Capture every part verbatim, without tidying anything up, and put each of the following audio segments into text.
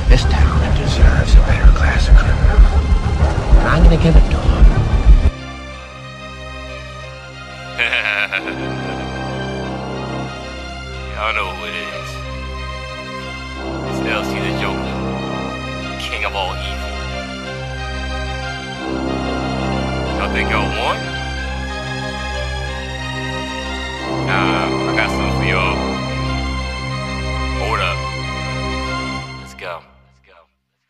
This town deserves a better class of criminals. And I'm gonna give it to him. Y'all know who it is. It's L C the Joker, king of all evil. Y'all think y'all won? Nah, I got something for y'all. Hold up. Let's go. Let's go.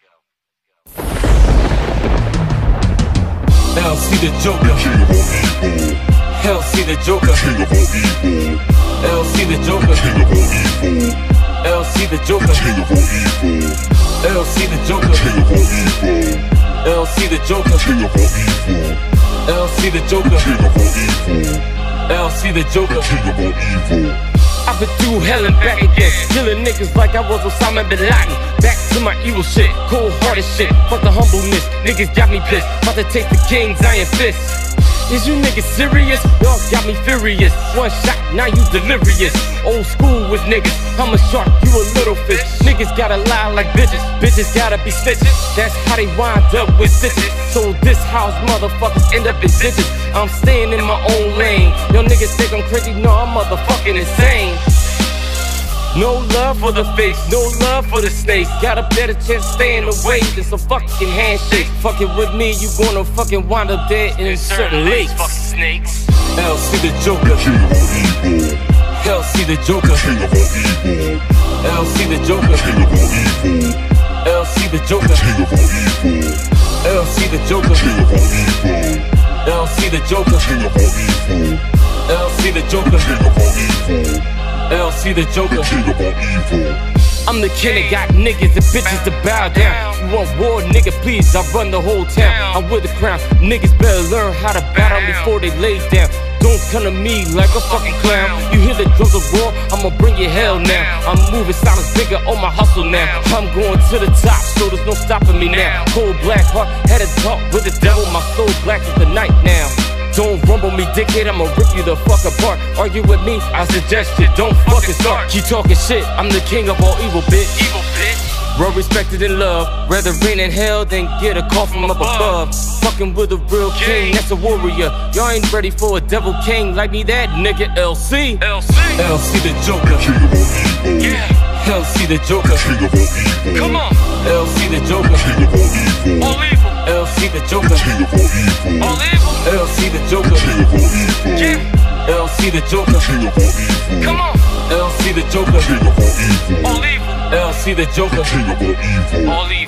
Let's go. L C the Joker, king of all evil. L C the Joker, king of all evil. L C the Joker, king of all evil. L C the Joker, king of all evil. L C the Joker, king of all evil. L C the Joker, king of all evil. L C the Joker, king of all evil. L C the Joker, king of all evil. I've been through hell and back again, killing niggas like I was Osama bin Laden. Back to my evil shit, cold-hearted shit, fuck the humbleness. Niggas got me pissed, about to taste the king's iron fist. Is you niggas serious? Y'all got me furious. One shot, now you delirious. Old school with niggas, I'm a shark, you a little fish. Niggas gotta lie like bitches, bitches gotta be stitches. That's how they wind up with stitches. So this house motherfuckers end up in ditches. I'm staying in my own lane. Yo niggas think I'm crazy, no I'm motherfucking insane. No love for the face, no love for the snakes. Got a better chance staying away than some fucking handshake. Fucking with me, you gonna fucking wind up dead in certain lakes. Fucking snakes. L C the Joker, king of all evil. L C the Joker, king of all evil. L C the Joker, king of all evil. L C the Joker, king of all evil. L C the Joker, king of all evil. L C the Joker, king of all evil. L C the Joker, king of all evil. L C the Joker, king of all evil. I'm the king that got niggas and bitches to bow down. You want war, nigga, please, I run the whole town. I'm with the crown, niggas better learn how to battle before they lay down. Don't come to me like a fucking clown. You hear the drums of war, I'ma bring you hell now. I'm moving silence bigger on my hustle now. I'm going to the top, so there's no stopping me now. Cold black heart, had a talk with the devil. My soul black as the night now. Don't rumble me, dickhead, I'ma rip you the fuck apart. Argue with me, I suggest it, don't fucking start. Keep talking shit, I'm the king of all evil, bitch. Evil bitch. Well respected and loved, rather rain in hell than get a call from up above. Fucking with a real king, that's a warrior. Y'all ain't ready for a devil king like me, that nigga L C. L C. L C the Joker, king of all evil. Yeah. L C the Joker, king of all evil. Come on. L C the Joker, king of all evil. All evil. L C the Joker, king of all evil. All evil. L C the Joker, king of all evil. Yeah. L C the Joker, king of all evil. Come on. L C the Joker, king of all evil. All evil. L C the Joker, king of all evil. All evil.